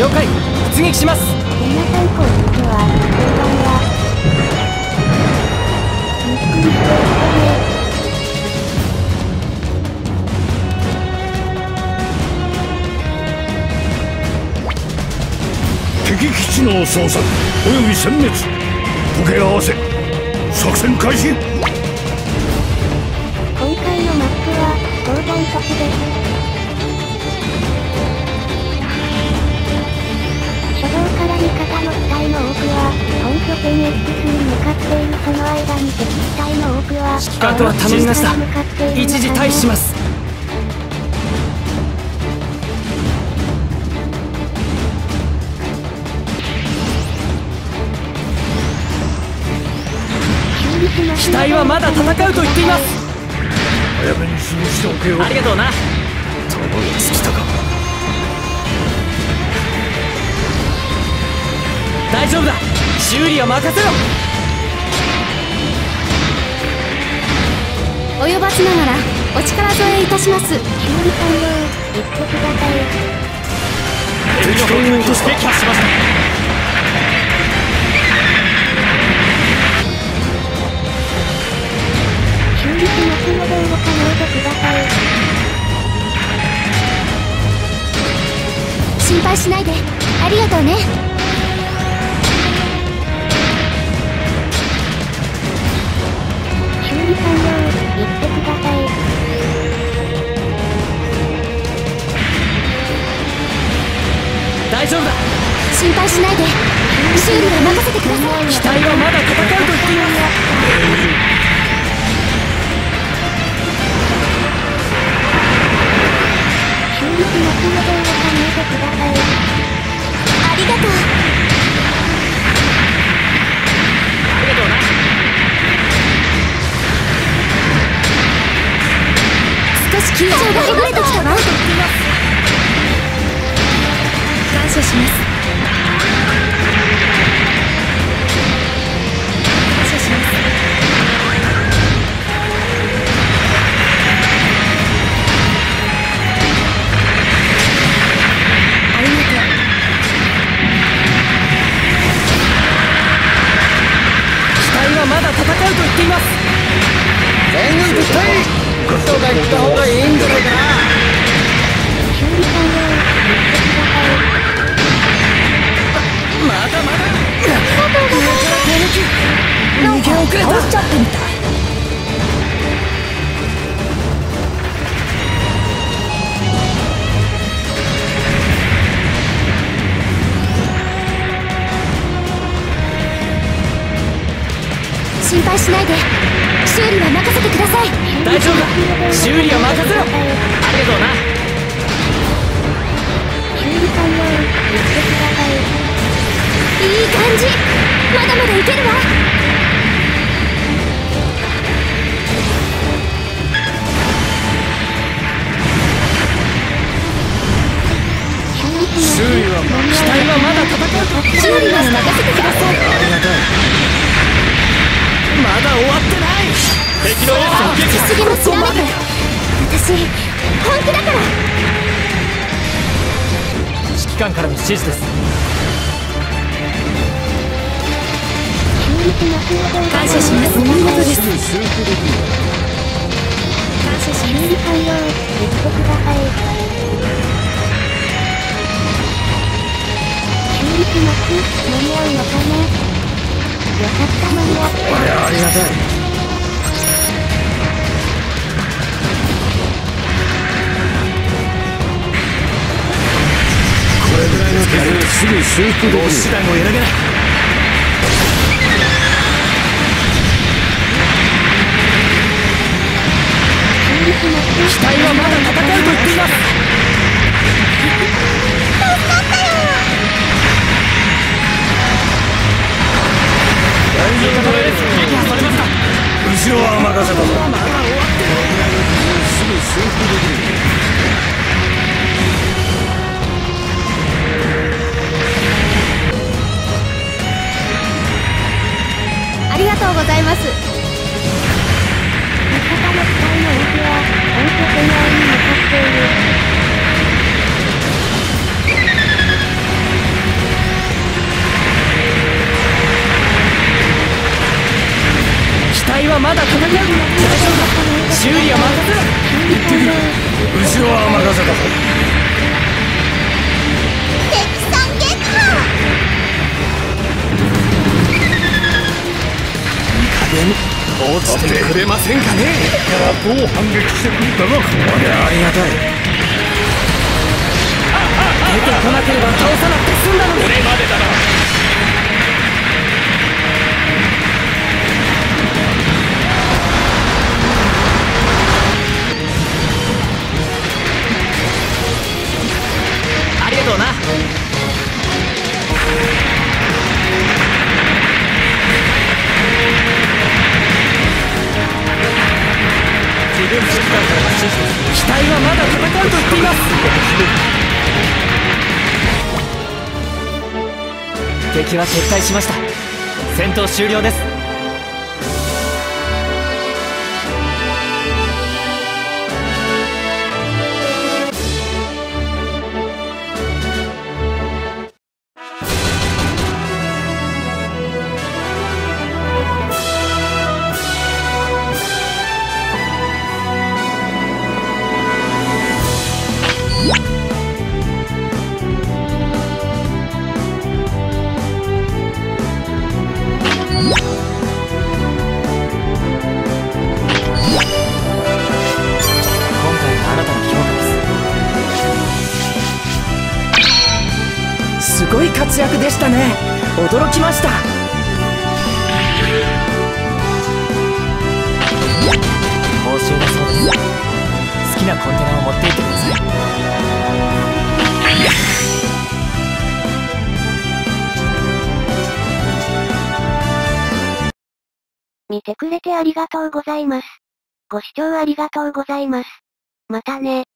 了解。出撃します。 皆さんこんにちは。こんばんは。ゆっくりしていってね。 敵基地の捜索および殲滅時計合わせ作戦開始。 今回のマップは東山都市です。初動から味方の機体の多くは本拠点 X に向かっている。その間に敵機体の多くは指揮官とは頼みました。一時退避します。機体はまだ戦うと言っています。 早めに潰しておけよ。 ありがとうな。 弾が尽きたか。 大丈夫だ。修理は任せろ。 及ばずながらお力添えいたします。 修理完了。言ってください。 敵の北部に撃破しました。 修理しますので動かないでください。 心配しないで。ありがとうね。 修理完了。言ってください。 大丈夫だ。 心配しないで。修理は任せてください。 機体はまだ戦うと言っています。 修理しますので動かないでください。 ありがとう。 ありがとうな。 少し緊張がほぐれてきたわ。感謝します。感謝します。ありがとう。 機体はまだ戦うと言っています。 全軍撤退。人が行った方がいいんじゃないかな。 修理完了。言ってください。 まだまだ。逃げ遅れた。 倒しちゃってみたい。心配しないで。修理は任せてください。 大丈夫だ。修理は任せろ。ありがとうな。 修理完了。言ってください。 いい感じ。まだまだいけるわ。 修理は機体はまだ戦うと。 修理は任せてください。 まだ終わってない。敵のエースを撃破。 次も調べて。私本気だから。 指揮官からの指示です。 修理しますので感謝します。お見事です。感謝し修理完了。言ってください。修理します。間に合うのかな。よかった間に合った。 ありがたい。これぐらいの傷ですぐ修復できる。 手段を選べない。 修理します。 機体はまだ戦うと言っています。味方のエース撃破されました。 後ろは任せたぞ。 まだ終わってない。 すぐ修復できる。 ありがとうございます。 味方の機体の多くは本拠点内に向かっている。 落ちてくれませんかね。 どう反撃してくるかがこれありがたい。 出てこなければ倒さなくて済んだのに。これまでだな。ありがとうな。機体はまだ戦うと言っています。敵は撤退しました。戦闘終了です。すごい活躍でしたね。驚きました。報酬だそうです。好きなコンテナを持っていってください。 見てくれてありがとうございます。ご視聴ありがとうございます。またね。